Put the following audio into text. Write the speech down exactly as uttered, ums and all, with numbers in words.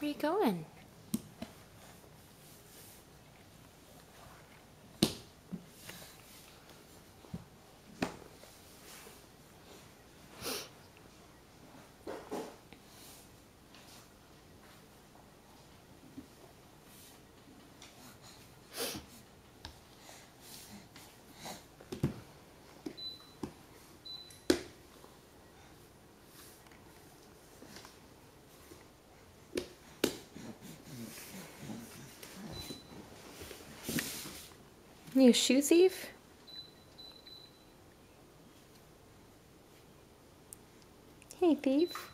Where are you going? You a shoe thief? Hey, thief.